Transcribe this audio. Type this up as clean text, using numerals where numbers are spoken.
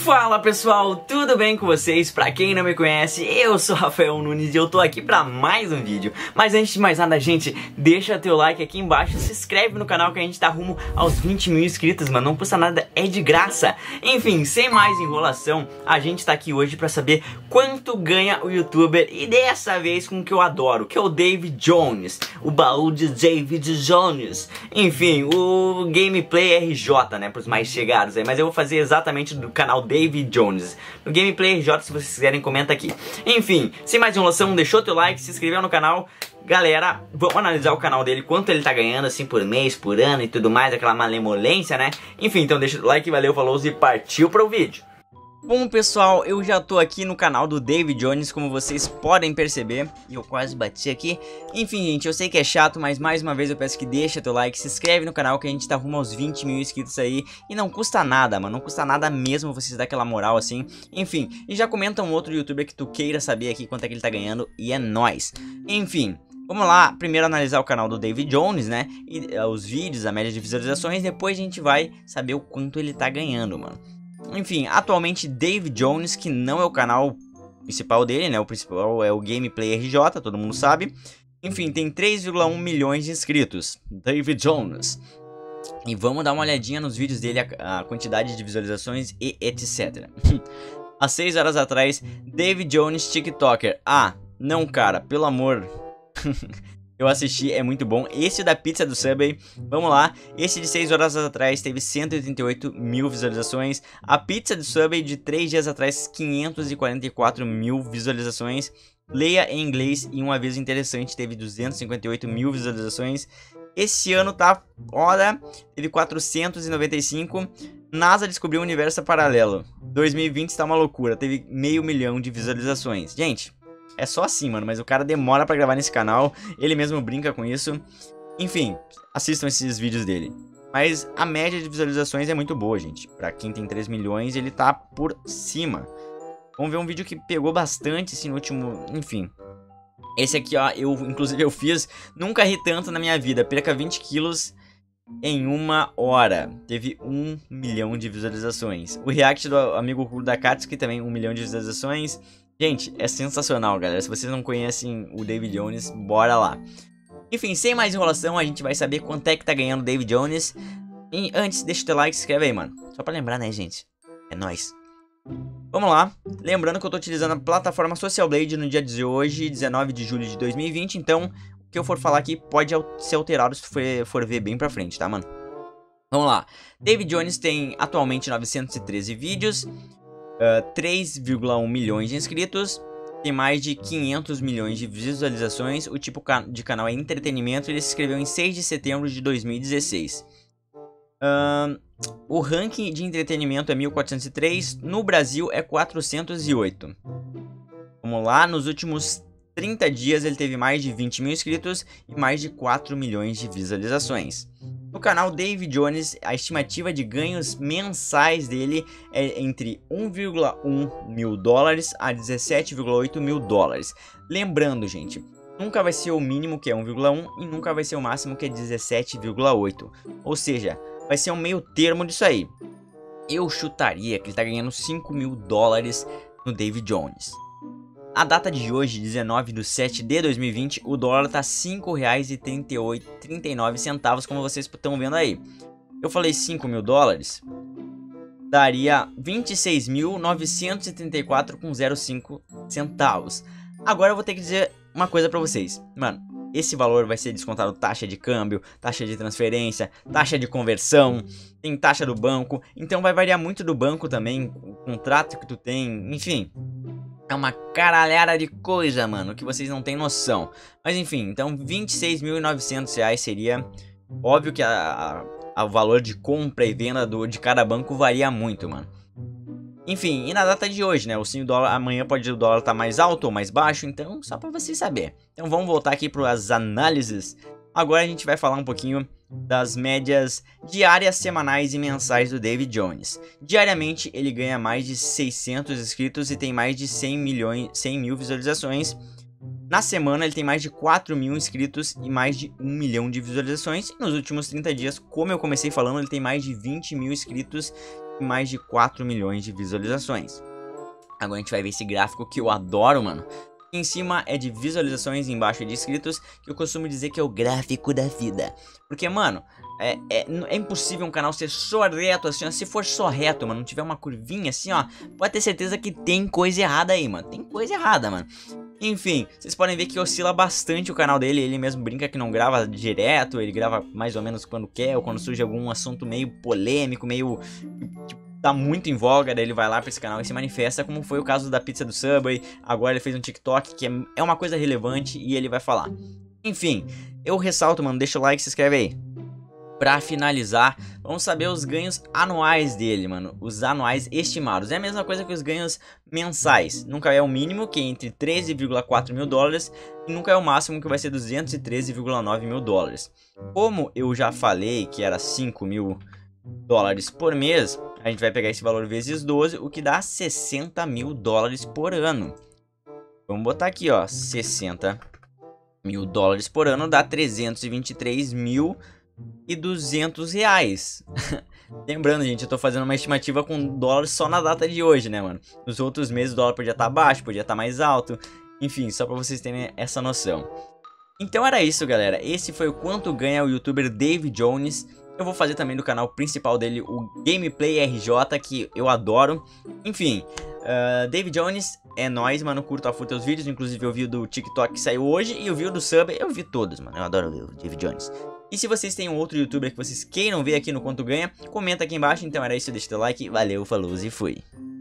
Fala pessoal, tudo bem com vocês? Pra quem não me conhece, eu sou Rafael Nunes e eu tô aqui pra mais um vídeo. Mas antes de mais nada, gente, deixa teu like aqui embaixo, se inscreve no canal que a gente tá rumo aos 20 mil inscritos, mano, não custa nada, é de graça. Enfim, sem mais enrolação, a gente tá aqui hoje pra saber quanto ganha o youtuber e dessa vez com o que eu adoro, que é o David Jones, o baú de David Jones. Enfim, o Gameplay RJ, né, pros mais chegados aí, mas eu vou fazer exatamente do canal David Jones. No Gameplay RJ, se vocês quiserem, comenta aqui. Enfim, sem mais enrolação, deixou teu like, se inscreveu no canal. Galera, vamos analisar o canal dele, quanto ele tá ganhando assim por mês, por ano e tudo mais, aquela malemolência, né? Enfim, então deixa o like, valeu, falou e partiu pro vídeo. Bom pessoal, eu já tô aqui no canal do David Jones, como vocês podem perceber, e eu quase bati aqui. Enfim gente, eu sei que é chato, mas mais uma vez eu peço que deixa teu like, se inscreve no canal que a gente tá rumo aos 20 mil inscritos aí. E não custa nada, mano, não custa nada mesmo vocês dar aquela moral assim. Enfim, e já comenta um outro youtuber que tu queira saber aqui quanto é que ele tá ganhando, e é nóis. Enfim, vamos lá, primeiro analisar o canal do David Jones, né, e os vídeos, a média de visualizações, depois a gente vai saber o quanto ele tá ganhando, mano. Enfim, atualmente David Jones, que não é o canal principal dele, né? O principal é o Gameplay RJ, todo mundo sabe. Enfim, tem 3,1 milhões de inscritos. David Jones. E vamos dar uma olhadinha nos vídeos dele, a quantidade de visualizações e etc. Há 6 horas atrás, David Jones TikToker. Ah, não cara, pelo amor... Eu assisti, é muito bom. Esse da pizza do Subway, vamos lá. Esse de 6 horas atrás teve 188 mil visualizações. A pizza do Subway de 3 dias atrás, 544 mil visualizações. Leia em inglês e um aviso interessante, teve 258 mil visualizações. Esse ano tá, olha, teve 495. NASA descobriu um universo paralelo. 2020 está uma loucura, teve 500 mil de visualizações. Gente... é só assim, mano, mas o cara demora pra gravar nesse canal, ele mesmo brinca com isso. Enfim, assistam esses vídeos dele. Mas a média de visualizações é muito boa, gente. Pra quem tem 3 milhões, ele tá por cima. Vamos ver um vídeo que pegou bastante, assim, no último... enfim. Esse aqui, ó, inclusive eu fiz, nunca ri tanto na minha vida. Perca 20 quilos em 1 hora. Teve 1 milhão de visualizações. O react do amigo Rulo da Katsuki também, 1 milhão de visualizações. Gente, é sensacional, galera. Se vocês não conhecem o David Jones, bora lá. Enfim, sem mais enrolação, a gente vai saber quanto é que tá ganhando o David Jones. E antes, deixa o teu like e se inscreve aí, mano. Só pra lembrar, né, gente? É nóis. Vamos lá. Lembrando que eu tô utilizando a plataforma Social Blade no dia de hoje, 19 de julho de 2020. Então, o que eu for falar aqui pode ser alterado se for ver bem pra frente, tá, mano? Vamos lá. David Jones tem atualmente 913 vídeos. 3,1 milhões de inscritos, tem mais de 500 milhões de visualizações. O tipo de canal é entretenimento. Ele se inscreveu em 6 de setembro de 2016. O ranking de entretenimento é 1403, no Brasil é 408. Vamos lá, nos últimos 30 dias ele teve mais de 20 mil inscritos e mais de 4 milhões de visualizações. No canal David Jones, a estimativa de ganhos mensais dele é entre 1,1 mil dólares a 17,8 mil dólares. Lembrando, gente, nunca vai ser o mínimo, que é 1,1, e nunca vai ser o máximo, que é 17,8. Ou seja, vai ser um meio termo disso aí. Eu chutaria que ele está ganhando 5 mil dólares no David Jones. A data de hoje, 19/7/2020, o dólar tá R$ 5,39, como vocês estão vendo aí. Eu falei 5 mil dólares, daria 26.934,05 centavos. Agora eu vou ter que dizer uma coisa pra vocês. Mano, esse valor vai ser descontado taxa de câmbio, taxa de transferência, taxa de conversão, tem taxa do banco. Então vai variar muito do banco também, o contrato que tu tem, enfim... é uma caralhada de coisa, mano, que vocês não tem noção. Mas enfim, então 26.900 reais seria... óbvio que o valor de compra e venda de cada banco varia muito, mano. Enfim, e na data de hoje, né, o dólar, amanhã pode o dólar estar mais alto ou mais baixo, então só pra vocês saberem. Então vamos voltar aqui para as análises. Agora a gente vai falar um pouquinho das médias diárias, semanais e mensais do David Jones. Diariamente ele ganha mais de 600 inscritos e tem mais de 100 mil visualizações. Na semana ele tem mais de 4 mil inscritos e mais de 1 milhão de visualizações. E nos últimos 30 dias, como eu comecei falando, ele tem mais de 20 mil inscritos e mais de 4 milhões de visualizações. Agora a gente vai ver esse gráfico que eu adoro, mano. Em cima é de visualizações, embaixo é de inscritos, que eu costumo dizer que é o gráfico da vida. Porque, mano, é impossível um canal ser só reto assim, ó. Se for só reto, mano, não tiver uma curvinha assim, ó, pode ter certeza que tem coisa errada aí, mano. Tem coisa errada, mano. Enfim, vocês podem ver que oscila bastante o canal dele. Ele mesmo brinca que não grava direto, ele grava mais ou menos quando quer, ou quando surge algum assunto meio polêmico, meio... tipo, tá muito em voga, daí ele vai lá pra esse canal e se manifesta, como foi o caso da pizza do Subway. Agora ele fez um TikTok que é uma coisa relevante e ele vai falar. Enfim, eu ressalto, mano, deixa o like, se inscreve aí. Pra finalizar, vamos saber os ganhos anuais dele, mano. Os anuais estimados. É a mesma coisa que os ganhos mensais. Nunca é o mínimo, que é entre 13,4 mil dólares, e nunca é o máximo, que vai ser 213,9 mil dólares. Como eu já falei que era 5 mil dólares por mês, a gente vai pegar esse valor vezes 12, o que dá 60 mil dólares por ano. Vamos botar aqui, ó, 60 mil dólares por ano dá 323.200 reais. Lembrando, gente, eu tô fazendo uma estimativa com dólares só na data de hoje, né, mano? Nos outros meses o dólar podia estar baixo, podia estar mais alto. Enfim, só pra vocês terem essa noção. Então era isso, galera. Esse foi o quanto ganha o youtuber David Jones. Eu vou fazer também do canal principal dele o Gameplay RJ, que eu adoro. Enfim, David Jones é nóis, mano. Curto a full teus vídeos. Inclusive eu vi o do TikTok que saiu hoje e eu vi o do Sub. Eu vi todos, mano. Eu adoro ver o David Jones. E se vocês têm um outro youtuber que vocês queiram ver aqui no Quanto Ganha, comenta aqui embaixo. Então era isso, deixa teu like. Valeu, falou e fui.